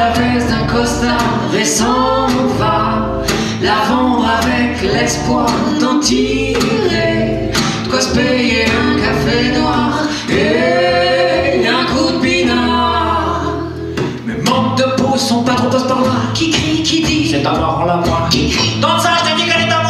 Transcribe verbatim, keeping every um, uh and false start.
la veste d'un costard et s'en va la vendre avec l'espoir d'en tirer de quoi se payer un café noir et un coup de pinard. Mais manque de peau, son patron passe par là, qui crie, qui dit, c'est alors la voix qui crie. Dans ça, je te dis qu'elle est en